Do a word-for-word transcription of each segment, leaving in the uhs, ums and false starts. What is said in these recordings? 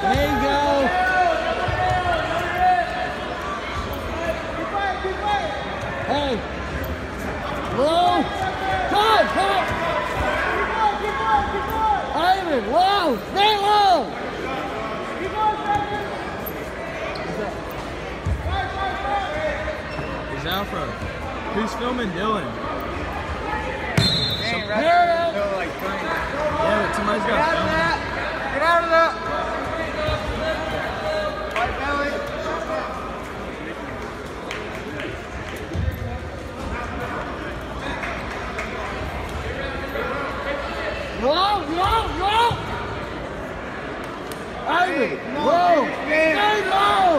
There you go. Hey. Low. Come, come. Ivan, low. Stay low. He's Alfred. Who's filming Dylan? Dang, Here it is. like three. Yeah, but somebody's got to film him. Get out of that! Right belly. Low, low, low. Ivan, Hey, come on, low. stand. Stay low.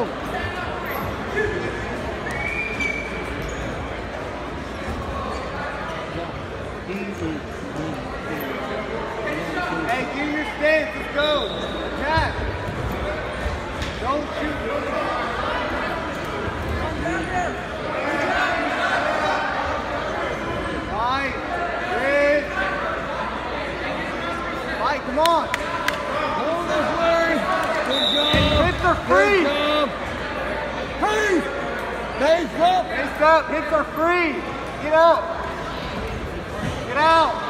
Hey, get your stance. Let's go. Attack. Don't shoot. Fight. Bridge. Fight, come on. Hold this way. Good job. Hits are free. Good job. Hey. Face up. Face up. Hits are free. Get out. Get out.